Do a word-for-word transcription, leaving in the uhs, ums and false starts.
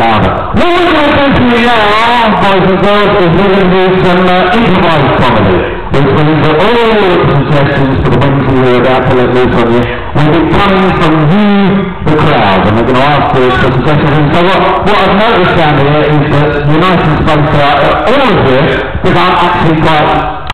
louder. What we're going to do for you now, boys and girls, is we're going to do some uh, improvised comedy, which means that all the suggestions for the ones who are about to let loose on you will be coming from you, the crowd, and we're going to ask you for suggestions. And so what, what I've noticed down here is that you're nice and spaced out, all of you, because I'm actually quite